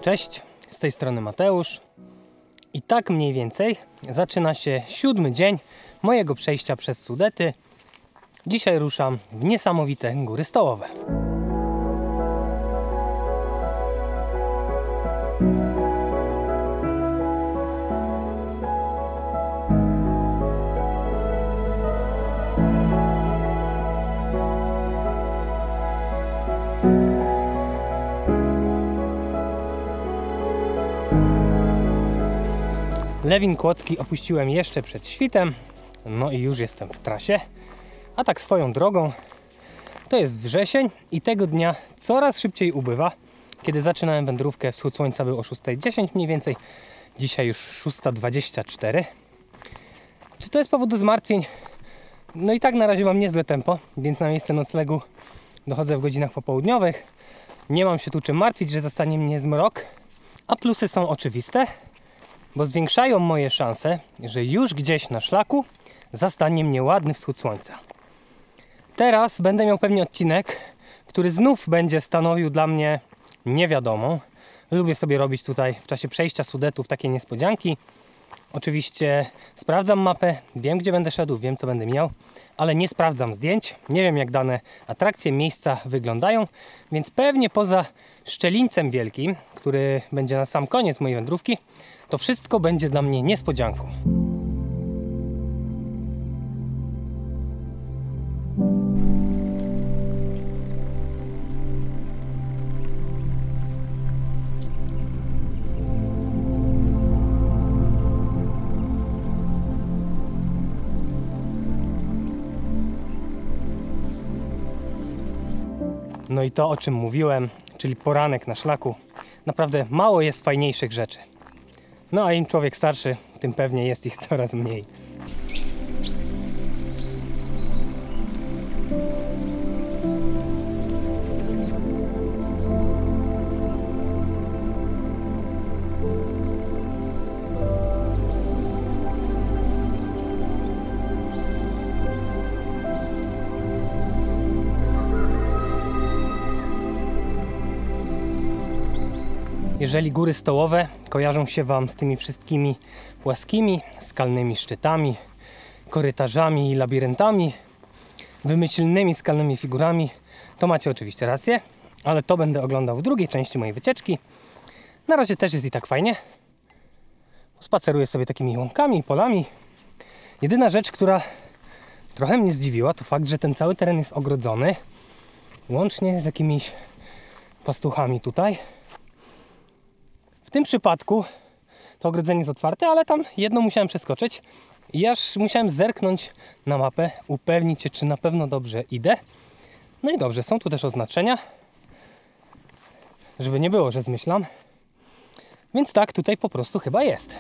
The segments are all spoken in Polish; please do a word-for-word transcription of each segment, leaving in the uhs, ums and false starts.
Cześć, z tej strony Mateusz i tak mniej więcej zaczyna się siódmy dzień mojego przejścia przez Sudety. Dzisiaj ruszam w niesamowite góry stołowe. Lewin Kłodzki opuściłem jeszcze przed świtem, no i już jestem w trasie. A tak swoją drogą, to jest wrzesień i tego dnia coraz szybciej ubywa. Kiedy zaczynałem wędrówkę, wschód słońca był o szósta dziesięć mniej więcej, dzisiaj już szósta dwadzieścia cztery. Czy to jest powód do zmartwień? No i tak na razie mam niezłe tempo, więc na miejsce noclegu dochodzę w godzinach popołudniowych. Nie mam się tu czym martwić, że zastanie mnie zmrok, a plusy są oczywiste, bo zwiększają moje szanse, że już gdzieś na szlaku zastanie mnie ładny wschód słońca. Teraz będę miał pewnie odcinek, który znów będzie stanowił dla mnie niewiadomą. Lubię sobie robić tutaj w czasie przejścia Sudetów takie niespodzianki. Oczywiście sprawdzam mapę, wiem gdzie będę szedł, wiem co będę miał, ale nie sprawdzam zdjęć, nie wiem jak dane atrakcje, miejsca wyglądają, więc pewnie poza Szczelińcem Wielkim, który będzie na sam koniec mojej wędrówki, to wszystko będzie dla mnie niespodzianką. No i to, o czym mówiłem, czyli poranek na szlaku. Naprawdę mało jest fajniejszych rzeczy. No a im człowiek starszy, tym pewnie jest ich coraz mniej. Jeżeli góry stołowe kojarzą się Wam z tymi wszystkimi płaskimi, skalnymi szczytami, korytarzami i labiryntami, wymyślnymi skalnymi figurami, to macie oczywiście rację, ale to będę oglądał w drugiej części mojej wycieczki. Na razie też jest i tak fajnie. Spaceruję sobie takimi łąkami i polami. Jedyna rzecz, która trochę mnie zdziwiła, to fakt, że ten cały teren jest ogrodzony, łącznie z jakimiś pastuchami tutaj. W tym przypadku to ogrodzenie jest otwarte, ale tam jedno musiałem przeskoczyć i aż musiałem zerknąć na mapę, upewnić się, czy na pewno dobrze idę. No i dobrze, są tu też oznaczenia, żeby nie było, że zmyślam. Więc tak, tutaj po prostu chyba jest.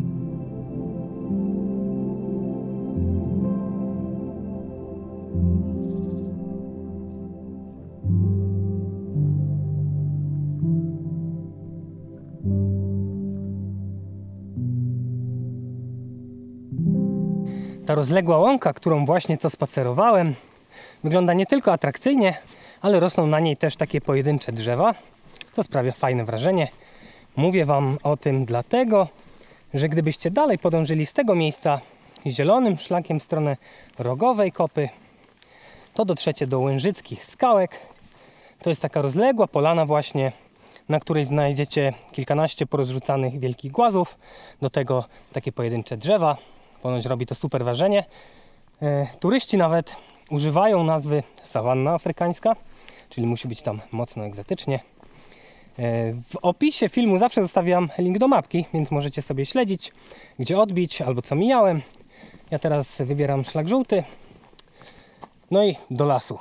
Ta rozległa łąka, którą właśnie co spacerowałem, wygląda nie tylko atrakcyjnie, ale rosną na niej też takie pojedyncze drzewa, co sprawia fajne wrażenie. Mówię Wam o tym dlatego, że gdybyście dalej podążyli z tego miejsca zielonym szlakiem w stronę Rogowej Kopy, to dotrzecie do Łężyckich Skałek. To jest taka rozległa polana właśnie, na której znajdziecie kilkanaście porozrzucanych wielkich głazów, do tego takie pojedyncze drzewa. Ponoć robi to super wrażenie. E, turyści nawet używają nazwy sawanna afrykańska, czyli musi być tam mocno egzotycznie. E, w opisie filmu zawsze zostawiam link do mapki, więc możecie sobie śledzić, gdzie odbić albo co mijałem. Ja teraz wybieram szlak żółty. No i do lasu.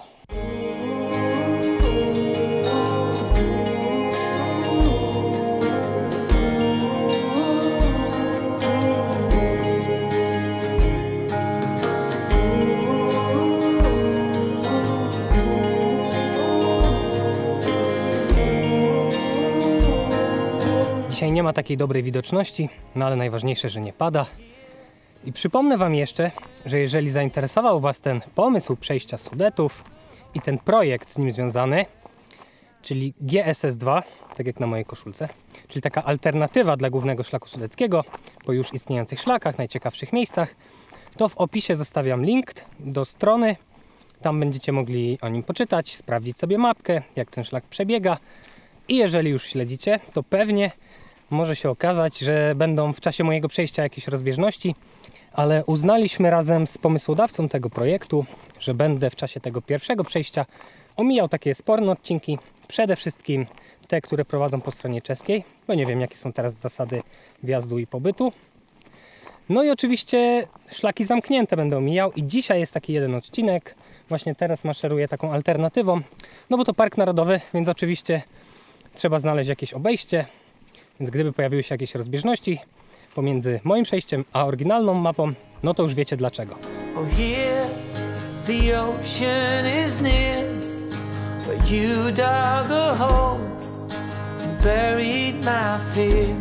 Dzisiaj nie ma takiej dobrej widoczności, no ale najważniejsze, że nie pada. I przypomnę Wam jeszcze, że jeżeli zainteresował Was ten pomysł przejścia Sudetów i ten projekt z nim związany, czyli G S S dwa, tak jak na mojej koszulce, czyli taka alternatywa dla głównego szlaku sudeckiego po już istniejących szlakach, najciekawszych miejscach, to w opisie zostawiam link do strony. Tam będziecie mogli o nim poczytać, sprawdzić sobie mapkę, jak ten szlak przebiega. I jeżeli już śledzicie, to pewnie może się okazać, że będą w czasie mojego przejścia jakieś rozbieżności, ale uznaliśmy razem z pomysłodawcą tego projektu, że będę w czasie tego pierwszego przejścia omijał takie sporne odcinki, przede wszystkim te, które prowadzą po stronie czeskiej, bo nie wiem, jakie są teraz zasady wjazdu i pobytu. No i oczywiście szlaki zamknięte będę omijał i dzisiaj jest taki jeden odcinek, właśnie teraz maszeruję taką alternatywą, no bo to park narodowy, więc oczywiście trzeba znaleźć jakieś obejście, więc gdyby pojawiły się jakieś rozbieżności pomiędzy moim przejściem a oryginalną mapą, no to już wiecie dlaczego. Oh, here the ocean is near, but you dug a hole and buried my fear.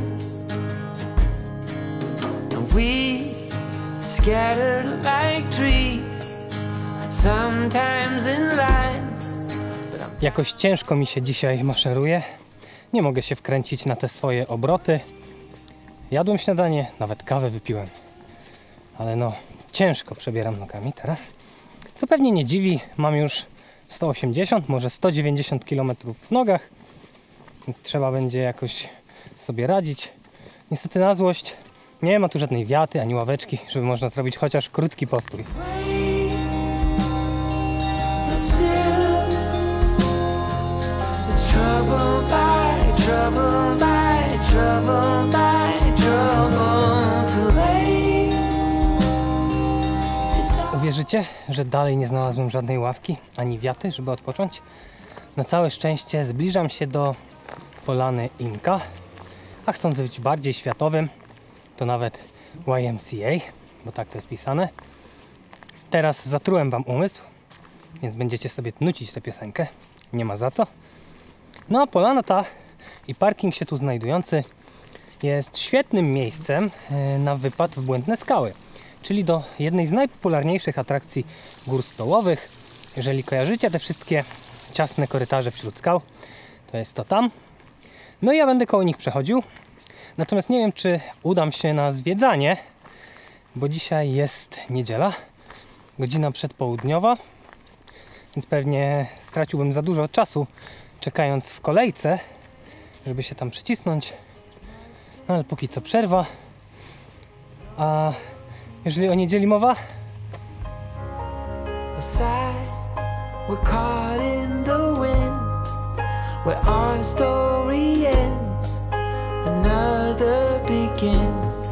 And we scattered like trees, sometimes in line. Jakoś ciężko mi się dzisiaj maszeruje. Nie mogę się wkręcić na te swoje obroty. Jadłem śniadanie, nawet kawę wypiłem. Ale no, ciężko przebieram nogami teraz. Co pewnie nie dziwi, mam już sto osiemdziesiąt, może sto dziewięćdziesiąt kilometrów w nogach. Więc trzeba będzie jakoś sobie radzić. Niestety na złość nie ma tu żadnej wiaty ani ławeczki, żeby można zrobić chociaż krótki postój. Trouble by trouble by trouble by trouble too late. Uwierzycie, że dalej nie znalazłem żadnej ławki ani wiaty, żeby odpocząć? Na całe szczęście zbliżam się do polany Inka, a chcąc być bardziej światowym, to nawet Y M C A, bo tak to jest pisane. Teraz zatrułem wam umysł, więc będziecie sobie nucić tę piosenkę. Nie ma za co. No a polana ta i parking się tu znajdujący jest świetnym miejscem na wypad w Błędne Skały, czyli do jednej z najpopularniejszych atrakcji gór stołowych. Jeżeli kojarzycie te wszystkie ciasne korytarze wśród skał, to jest to tam. No i ja będę koło nich przechodził. Natomiast nie wiem, czy udam się na zwiedzanie, bo dzisiaj jest niedziela, godzina przedpołudniowa, więc pewnie straciłbym za dużo czasu czekając w kolejce, żeby się tam przycisnąć. No ale póki co przerwa. A jeżeli o niedzieli mowa? We're caught in the wind, where our story ends, another begins.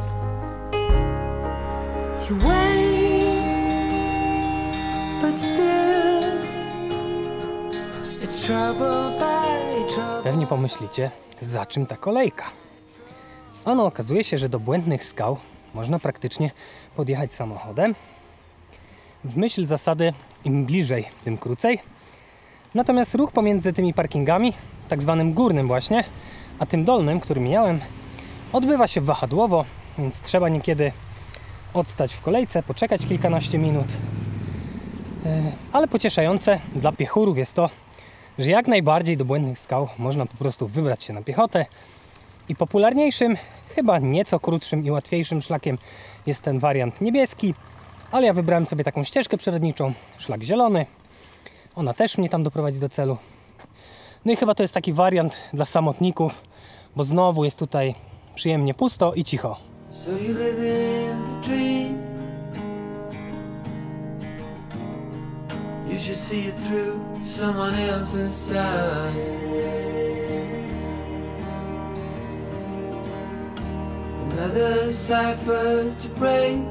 You wait, but still it's trouble by trouble. Pewnie pomyślicie, za czym ta kolejka? Ano okazuje się, że do Błędnych Skał można praktycznie podjechać samochodem. W myśl zasady im bliżej, tym krócej. Natomiast ruch pomiędzy tymi parkingami, tak zwanym górnym właśnie, a tym dolnym, który mijałem, odbywa się wahadłowo, więc trzeba niekiedy odstać w kolejce, poczekać kilkanaście minut. Ale pocieszające dla piechurów jest to, że jak najbardziej do Błędnych Skał można po prostu wybrać się na piechotę. I popularniejszym, chyba nieco krótszym i łatwiejszym szlakiem jest ten wariant niebieski, ale ja wybrałem sobie taką ścieżkę przyrodniczą, szlak zielony. Ona też mnie tam doprowadzi do celu. No i chyba to jest taki wariant dla samotników, bo znowu jest tutaj przyjemnie pusto i cicho. So you live in the dream. You should see it through someone else's side. Another cipher to break.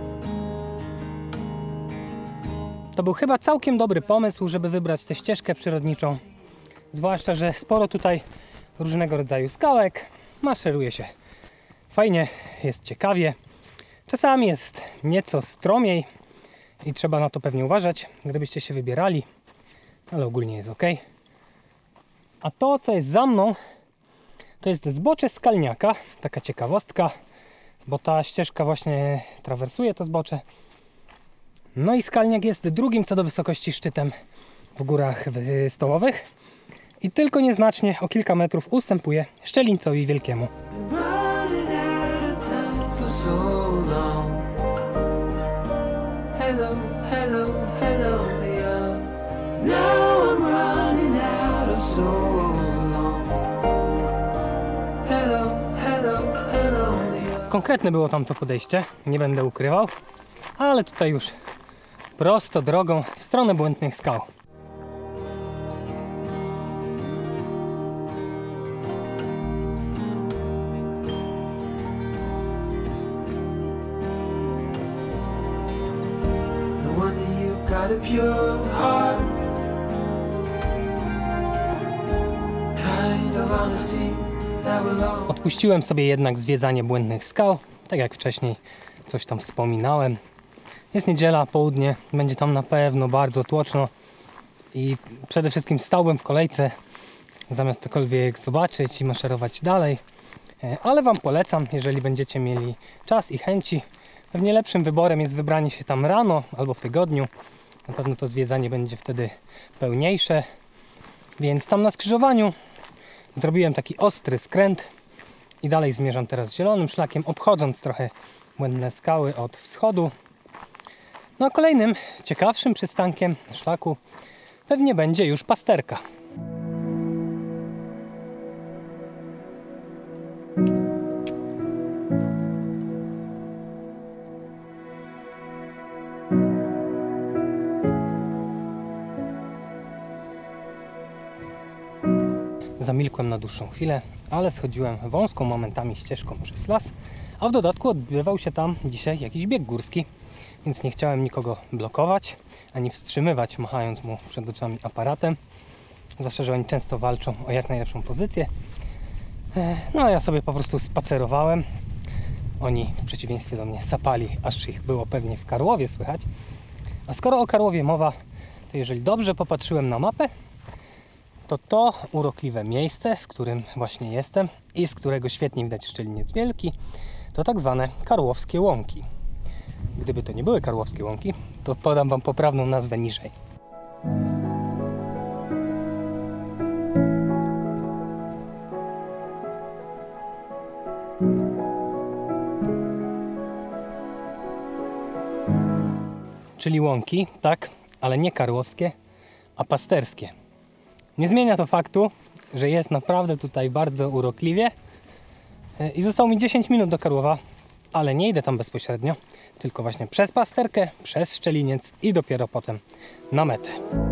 To był chyba całkiem dobry pomysł, żeby wybrać tę ścieżkę przyrodniczą. Zwłaszcza, że sporo tutaj różnego rodzaju skałek. Maszeruje się fajnie, jest ciekawie. Czasami jest nieco stromiej i trzeba na to pewnie uważać, gdybyście się wybierali. Ale ogólnie jest ok. A to, co jest za mną, to jest zbocze Skalniaka. Taka ciekawostka, bo ta ścieżka właśnie trawersuje to zbocze. No i Skalniak jest drugim co do wysokości szczytem w górach stołowych. i tylko nieznacznie o kilka metrów ustępuje Szczelincowi Wielkiemu. Konkretne było tam to podejście, nie będę ukrywał, ale tutaj już prosto drogą w stronę Błędnych Skał. Odpuściłem sobie jednak zwiedzanie Błędnych Skał, tak jak wcześniej coś tam wspominałem. Jest niedziela, południe, będzie tam na pewno bardzo tłoczno i przede wszystkim stałbym w kolejce zamiast cokolwiek zobaczyć i maszerować dalej. Ale Wam polecam, jeżeli będziecie mieli czas i chęci. Pewnie lepszym wyborem jest wybranie się tam rano albo w tygodniu. Na pewno to zwiedzanie będzie wtedy pełniejsze. Więc tam na skrzyżowaniu zrobiłem taki ostry skręt i dalej zmierzam teraz zielonym szlakiem, obchodząc trochę Błędne Skały od wschodu. No a kolejnym ciekawszym przystankiem szlaku pewnie będzie już Pasterka. Zamilkłem na dłuższą chwilę, ale schodziłem wąską momentami ścieżką przez las, a w dodatku odbywał się tam dzisiaj jakiś bieg górski, więc nie chciałem nikogo blokować, ani wstrzymywać, machając mu przed oczami aparatem. Zwłaszcza, że oni często walczą o jak najlepszą pozycję. No a ja sobie po prostu spacerowałem. Oni w przeciwieństwie do mnie sapali, aż ich było pewnie w Karłowie słychać. A skoro o Karłowie mowa, to jeżeli dobrze popatrzyłem na mapę, to to urokliwe miejsce, w którym właśnie jestem i z którego świetnie widać Szczeliniec Wielki, to tak zwane Karłowskie Łąki. Gdyby to nie były Karłowskie Łąki, to podam Wam poprawną nazwę niżej. Czyli łąki, tak, ale nie karłowskie, a pasterskie. Nie zmienia to faktu, że jest naprawdę tutaj bardzo urokliwie i zostało mi dziesięć minut do Karłowa, ale nie idę tam bezpośrednio, tylko właśnie przez Pasterkę, przez Szczeliniec i dopiero potem na metę.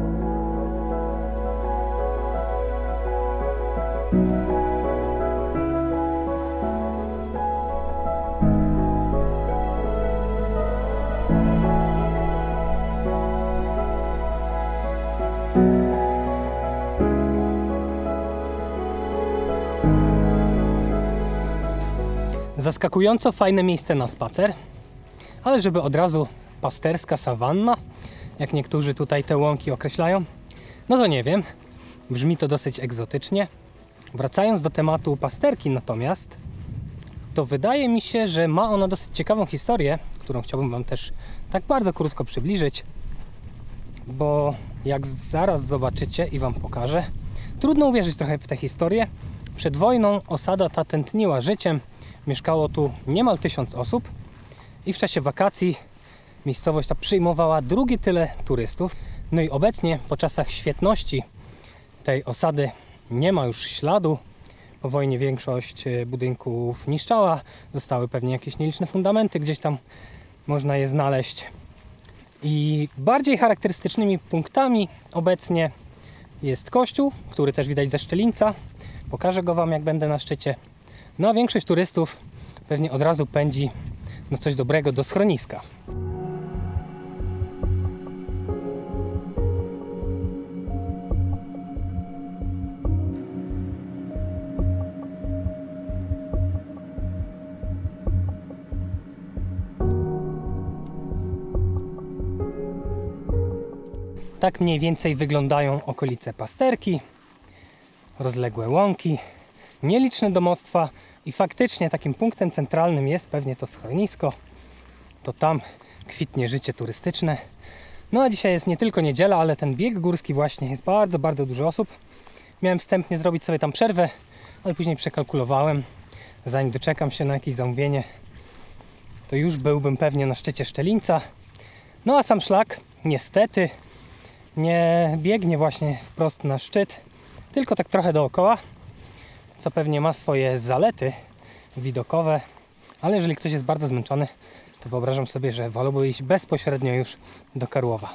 Zaskakująco fajne miejsce na spacer, ale żeby od razu pasterska sawanna, jak niektórzy tutaj te łąki określają, no to nie wiem, brzmi to dosyć egzotycznie. Wracając do tematu pasterki natomiast, to wydaje mi się, że ma ona dosyć ciekawą historię, którą chciałbym Wam też tak bardzo krótko przybliżyć, bo jak zaraz zobaczycie i Wam pokażę, trudno uwierzyć trochę w tę historię. Przed wojną osada ta tętniła życiem. Mieszkało tu niemal tysiąc osób i w czasie wakacji miejscowość ta przyjmowała drugie tyle turystów. No i obecnie po czasach świetności tej osady nie ma już śladu. Po wojnie większość budynków niszczała, zostały pewnie jakieś nieliczne fundamenty, gdzieś tam można je znaleźć. I bardziej charakterystycznymi punktami obecnie jest kościół, który też widać ze Szczelinca. Pokażę go Wam, jak będę na szczycie. No a większość turystów pewnie od razu pędzi na coś dobrego do schroniska. Tak mniej więcej wyglądają okolice Pasterki. Rozległe łąki, nieliczne domostwa i faktycznie takim punktem centralnym jest pewnie to schronisko. To tam kwitnie życie turystyczne. No a dzisiaj jest nie tylko niedziela, ale ten bieg górski właśnie jest bardzo, bardzo dużo osób. Miałem wstępnie zrobić sobie tam przerwę, ale później przekalkulowałem. Zanim doczekam się na jakieś zamówienie, to już byłbym pewnie na szczycie Szczelińca. No a sam szlak niestety nie biegnie właśnie wprost na szczyt, tylko tak trochę dookoła, co pewnie ma swoje zalety widokowe, ale jeżeli ktoś jest bardzo zmęczony, to wyobrażam sobie, że wolałby iść bezpośrednio już do Karłowa.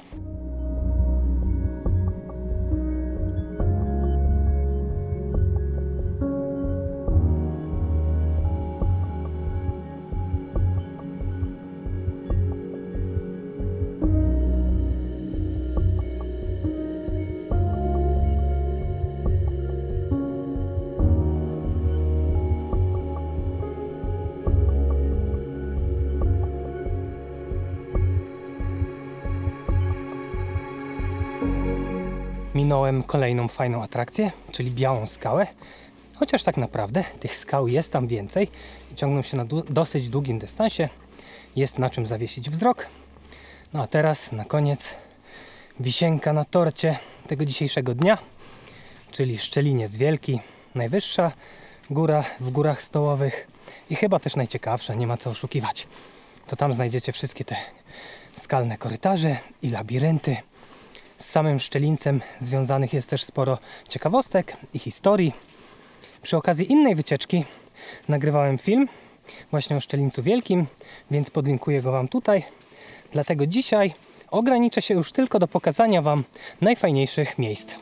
Minąłem kolejną fajną atrakcję, czyli Białą Skałę. Chociaż tak naprawdę tych skał jest tam więcej i ciągną się na dosyć długim dystansie. Jest na czym zawiesić wzrok. No a teraz na koniec wisienka na torcie tego dzisiejszego dnia, czyli Szczeliniec Wielki. Najwyższa góra w Górach Stołowych i chyba też najciekawsza, nie ma co oszukiwać. To tam znajdziecie wszystkie te skalne korytarze i labirynty. Z samym Szczelińcem związanych jest też sporo ciekawostek i historii. Przy okazji innej wycieczki nagrywałem film właśnie o Szczelińcu Wielkim, więc podlinkuję go Wam tutaj. Dlatego dzisiaj ograniczę się już tylko do pokazania Wam najfajniejszych miejsc.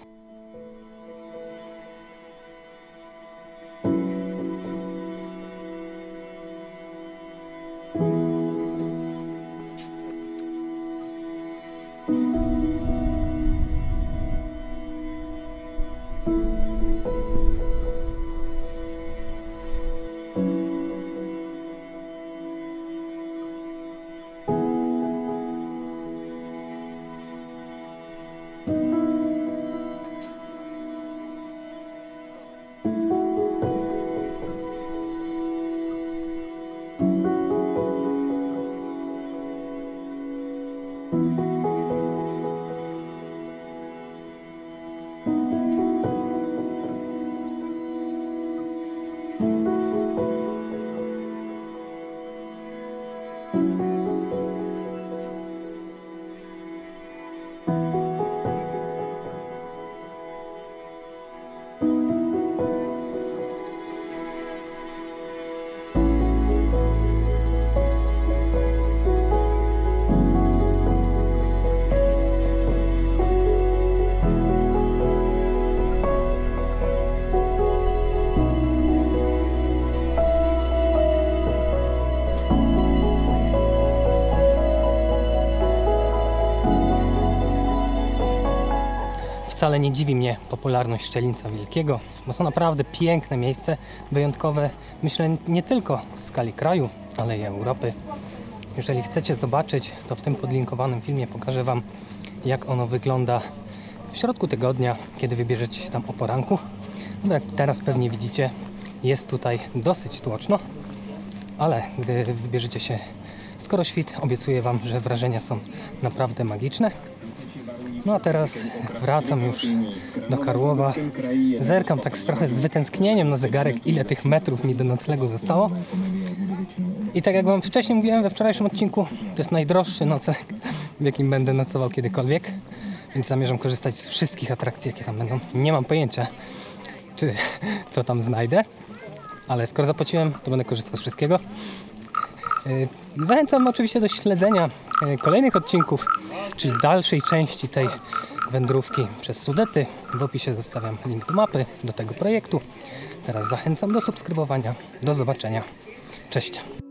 Wcale nie dziwi mnie popularność Szczelińca Wielkiego, bo to naprawdę piękne miejsce, wyjątkowe, myślę, nie tylko w skali kraju, ale i Europy. Jeżeli chcecie zobaczyć, to w tym podlinkowanym filmie pokażę Wam, jak ono wygląda w środku tygodnia, kiedy wybierzecie się tam o poranku. No jak teraz pewnie widzicie, jest tutaj dosyć tłoczno, ale gdy wybierzecie się skoro świt, obiecuję Wam, że wrażenia są naprawdę magiczne. No a teraz wracam już do Karłowa. Zerkam tak trochę z wytęsknieniem na zegarek, ile tych metrów mi do noclegu zostało. I tak jak Wam wcześniej mówiłem we wczorajszym odcinku, to jest najdroższy nocleg, w jakim będę nocował kiedykolwiek. Więc zamierzam korzystać z wszystkich atrakcji, jakie tam będą. Nie mam pojęcia, czy co tam znajdę, ale skoro zapłaciłem, to będę korzystał z wszystkiego. Zachęcam oczywiście do śledzenia kolejnych odcinków, czyli dalszej części tej wędrówki przez Sudety. W opisie zostawiam link do mapy, do tego projektu. Teraz zachęcam do subskrybowania. Do zobaczenia. Cześć!